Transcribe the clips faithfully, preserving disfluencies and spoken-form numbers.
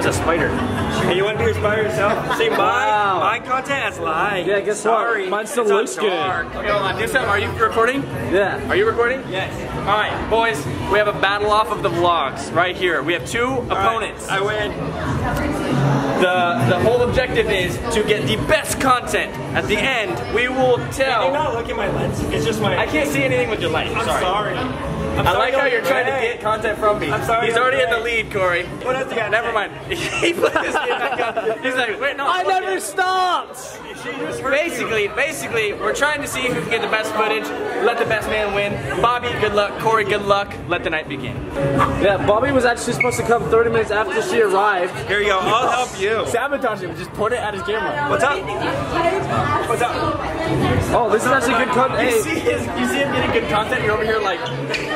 as a spider. Hey, you want to be a spider yourself? See, my, Wow. my content is live. Yeah, guess Sorry. what? Mine still It's on looks good. dark. Okay, hold on. This time, are you recording? Yeah. Are you recording? Yes. All right, boys. We have a battle off of the vlogs right here. We have two opponents. I win. The the whole objective is to get the best content. At the end, we will Can you tell. not look at my lens? It's just my... I can't see anything with your light. I'm sorry. sorry. I'm I sorry like how I'm you're trying to gray. get content from me. I'm sorry He's I'm already in the gray. lead, Corey. What else you got? Never mind. He put his hand back up. He's like, wait, no. I fuck never it. stopped! Basically, basically, we're trying to see who can get the best footage. Let the best man win. Bobby, good luck. Corey, good luck. Let the night begin. Yeah, Bobby was actually supposed to come thirty minutes after she arrived. Here you go. I'll help you. Sabotage him, just put it at his camera. What's up? What's up? Oh, this is actually good content. You Hey, see his, you see him getting good content. You're over here like.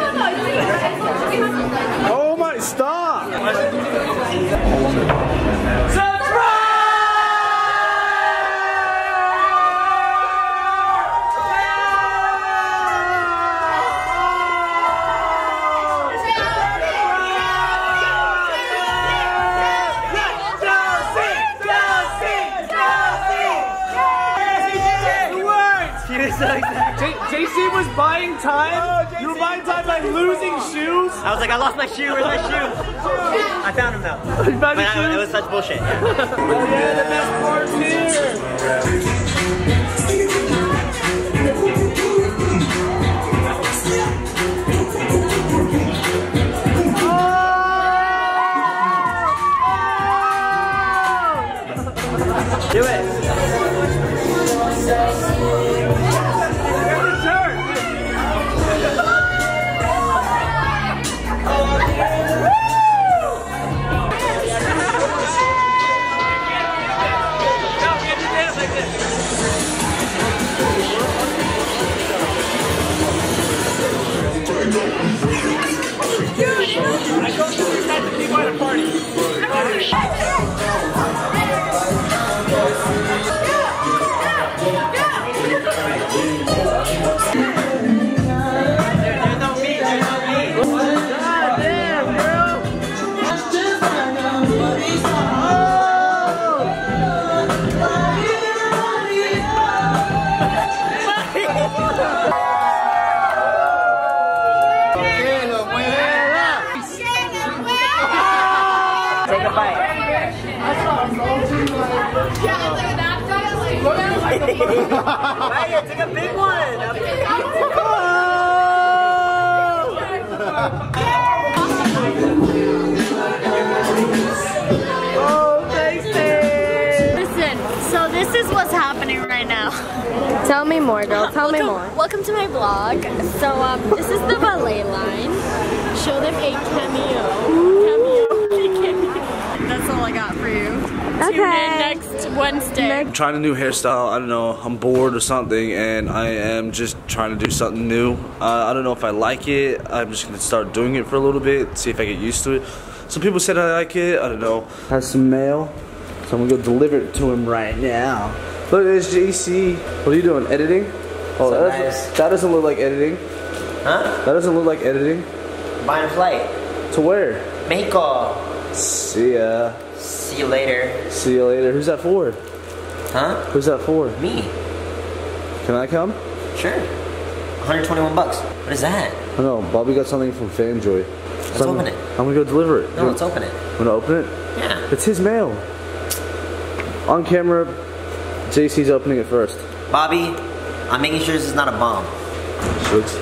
oh my, stop! J C was buying time. You were buying time by losing shoes. I was like, I lost my shoe. Where's my shoe? I found him though. You found But your I, it shoes? was such bullshit. Yeah. Oh yeah, the best part's here. Do it. Take a bite. Hey, take a big one. Oh, tasty. Listen, so this is what's happening right now. Tell me more, girl. Tell me welcome, more. welcome to my vlog. So um, this is the ballet line. Show them a cameo. Cameo. cameo. That's all I got for you. Tune in Okay. next Wednesday. I'm trying a new hairstyle. I don't know. I'm bored or something, and I am just trying to do something new. Uh, I don't know if I like it. I'm just gonna start doing it for a little bit, see if I get used to it. Some people said I like it. I don't know. Has some mail, so I'm gonna go deliver it to him right now. Look, there's J C. What are you doing? Editing? Oh, So that, nice. doesn't, that doesn't look like editing. Huh? That doesn't look like editing. Buying a flight. To where? Mexico. See ya. See you later. See you later. Who's that for? Huh? Who's that for? Me. Can I come? Sure. one hundred twenty-one bucks. What is that? I don't know. Bobby got something from Fanjoy. Let's So I'm, open it. I'm gonna go deliver it. No, let's open it. I'm gonna open it? Yeah. It's his mail. On camera, J C's opening it first. Bobby, I'm making sure this is not a bomb. Shoots.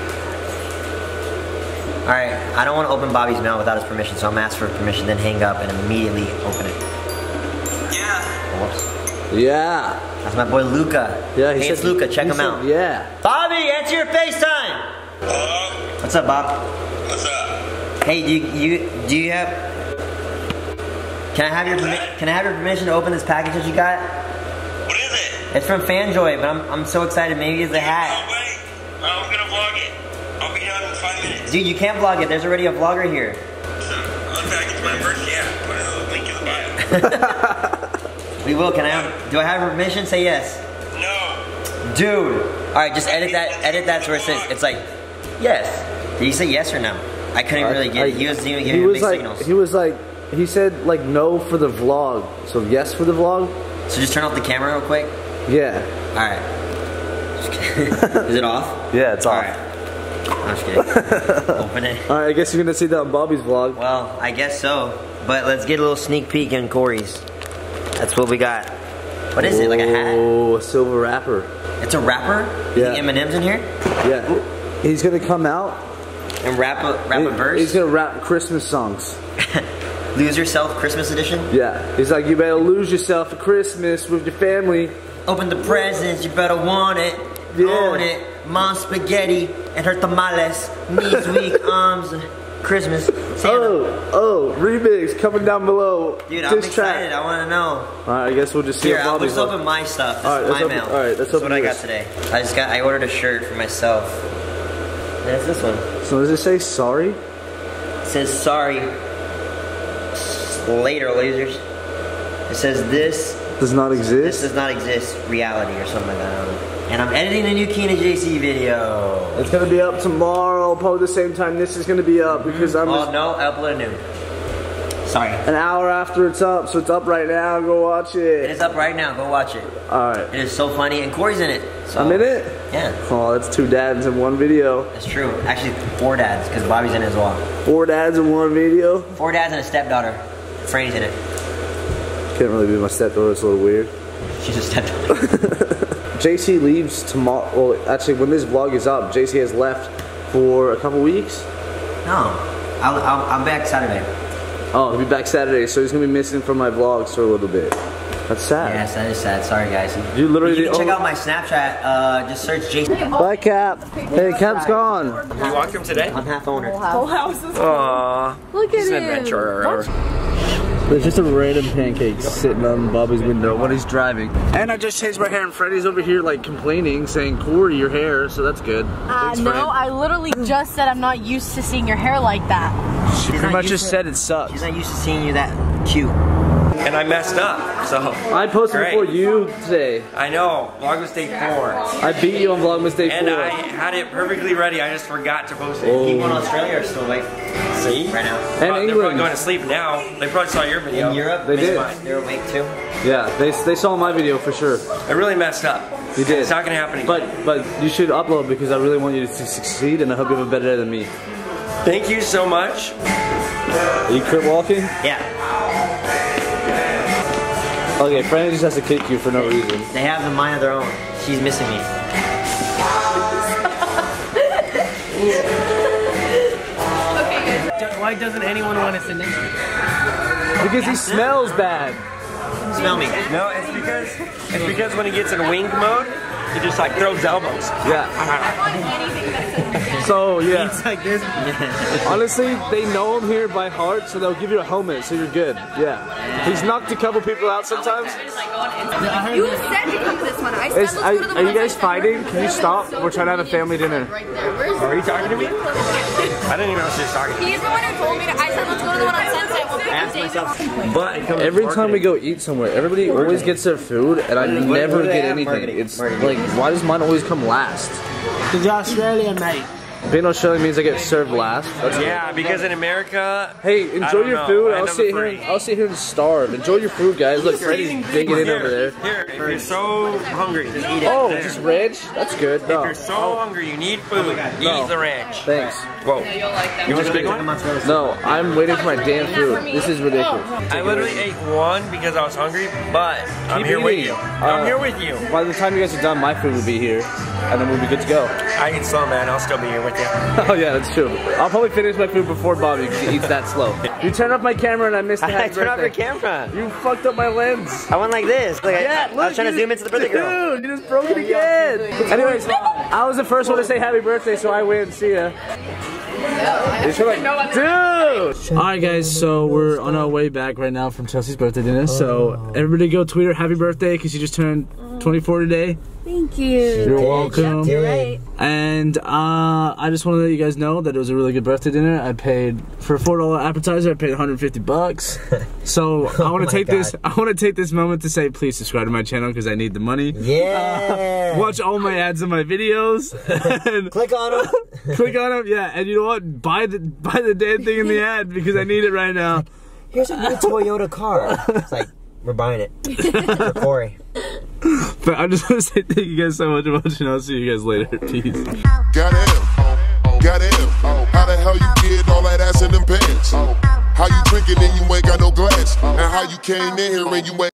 Alright, I don't want to open Bobby's mail without his permission, so I'm gonna ask for permission, then hang up and immediately open it. Yeah. Whoops. Yeah. That's my boy Luca. Yeah, he hey, said, it's Luca, check he him said, out. Yeah. Bobby, answer your FaceTime! Hello? What's up, Bob? What's up? Hey, do you, you do you have Can I have your permi can I have your permission to open this package that you got? What is it? It's from Fanjoy, but I'm I'm so excited. Maybe it's a Oh, hat. wait. I'm gonna vlog it. I'll be done in five minutes. Dude, you can't vlog it. There's already a vlogger here. So, once I get to my merch, yeah. Put a link in the bio. We will. Can I have? Do I have permission? Say yes. No. Dude. All right, just edit that. Edit that to where it says it's like yes. Did you say yes or no? I couldn't really get I- it. He was doing he giving me was big like, signals. He was like, he said like no for the vlog. So yes for the vlog. So just turn off the camera real quick. Yeah. All right. Just kidding. Is it off? Yeah, it's All off. right. I'm just kidding. Open it. All right, I guess you're gonna see that on Bobby's vlog. Well, I guess so. But let's get a little sneak peek in Corey's. That's what we got. What is it? Like a hat? Oh, a silver wrapper. It's a wrapper? Yeah. M and M's in here? Yeah. He's gonna come out and rap a rap a verse. He's gonna rap Christmas songs. Lose Yourself Christmas edition? Yeah. He's like, you better lose yourself at Christmas with your family. Open the presents, you better want it. Yeah. Own it. Mom's spaghetti and her tamales. Knees weak, arms. Christmas. Santa. Oh, oh, remix coming down below. Dude, I'm Diss excited. track. I want to know. All right, I guess we'll just see. Here, what I'll Bobby's just like. open my stuff. This all right, is my open, mail. All right, let's this open is what I yours. got today. I just got. I ordered a shirt for myself. That's this one. So does it say sorry? It says sorry. Later, losers. It says this does not exist. This does not exist. Reality or something like that. I don't know. And I'm editing a new Keenan J C video. It's gonna be up tomorrow, probably the same time this is gonna be up because I'm. Oh just no, I uploaded new. Sorry. An hour after it's up, so it's up right now. Go watch it. It is up right now. Go watch it. All right. It is so funny, and Corey's in it. So. I'm in it. Yeah. Oh, that's two dads in one video. That's true. Actually, four dads because Bobby's in it as well. Four dads in one video. Four dads and a stepdaughter. Franny's in it. Can't really be my stepdaughter. It's a little weird. She's a stepdaughter. J C leaves tomorrow. Well, actually, when this vlog is up, J C has left for a couple weeks. No, I'll, I'll, I'm back Saturday. Oh, he'll be back Saturday, so he's gonna be missing from my vlogs for a little bit. That's sad. Yes, that is sad. Sorry, guys. You literally. You can check out my Snapchat. Uh, just search J C. Bye, Cap. Hey, Cap's gone. You walked him today? I'm half owner. Whole house is Aww. Look at He's an him. adventurer. There's just a random pancake sitting on Bobby's window when he's driving. And I just changed my hair, and Freddie's over here like complaining, saying, Corey, your hair, so that's good. Uh, Thanks, no, Fred. I literally just said I'm not used to seeing your hair like that. She pretty not much used just to- said it sucks. She's not used to seeing you that cute. And I messed up, so. I posted Great. before you today. I know, Vlogmas Day four. I beat you on Vlogmas Day And four. I had it perfectly ready, I just forgot to post it. Oh. People in Australia are still awake. See? Right now. And They're probably England. going to sleep now. They probably saw your video. In Europe, They did. mine. they're awake too. Yeah, they, they saw my video for sure. I really messed up. You did. It's not going to happen again. But but you should upload because I really want you to succeed, and I hope you have a better day than me. Thank you so much. Are you quit walking? Yeah. Okay, Franny just has to kick you for no reason. They have a mind of their own. She's missing me. Why doesn't anyone want to sit next to you? Because he smells bad. Smell me. No, it's because it's because when he gets in wing mode, he just like throws elbows. Yeah. So yeah. It's like this. Honestly, they know him here by heart, so they'll give you a helmet, so you're good. Yeah. He's knocked a couple people out sometimes. You said to come to this one. I said Is, let's are, go to the are you one guys that's fighting? Can you stop? We're trying to have a family dinner. right there. Where's Are you talking to me? I didn't even know she was talking to me. He's the one who told me to. I said let's go to the one on Sunset. We'll pick up David. But it comes Every with time we marketing. go eat somewhere, everybody always gets their food, and I never what do they get have? anything. Marketing. It's Marketing. like, why does mine always come last? Because you're Australian, mate. Being Australian means I get served last. That's Yeah, because in America, Hey, I enjoy don't your know. food. Land I'll of sit the here. free. And, I'll sit here and starve. Enjoy your food, guys. Look, Freddie's digging in over there. Here, if you're so hungry, just eat it. Oh, There. just ranch? That's good. If No. you're so hungry, you need food. No. Eat the ranch. Thanks. Whoa. You want a big one? No, I'm waiting for my damn food. This is ridiculous. I literally ate one because I was hungry, but I'm Keep here with eating. you. Uh, I'm here with you. By the time you guys are done, my food will be here, and then we'll be good to go. I eat slow, man. I'll still be here with you. Oh yeah, that's true. I'll probably finish my food before Bobby because he eats that slow. You turned off my camera and I missed the I happy turn off your birthday. camera. You fucked up my lens. I went like this. Like Yeah, I, look, I was trying to you zoom into the birthday girl. Dude, you just broke it again. Anyways, I was the first one to say happy birthday, so I win. See ya. Like, dude! Alright guys, so we're on our way back right now from Chelsea's birthday dinner. So everybody go tweet her happy birthday because she just turned twenty-four today. Thank you. You're welcome. You're right. And uh, I just want to let you guys know that it was a really good birthday dinner. I paid for a four dollar appetizer. I paid one hundred fifty bucks. So I want to take God. this. I want to take this moment to say, please subscribe to my channel because I need the money. Yeah. Uh, watch all my ads in my videos. And Click on them. click on them. Yeah, and you know what? Buy the buy the damn thing in the ad because I need it right now. here's a new Toyota car. It's like, we're buying it for Corey. But I just want to say thank you guys so much for watching. I'll see you guys later. Peace. Got him. Got him. How the hell you get all that ass in them pants? How you drinking and you ain't got no glass? And how you came in here and you ain't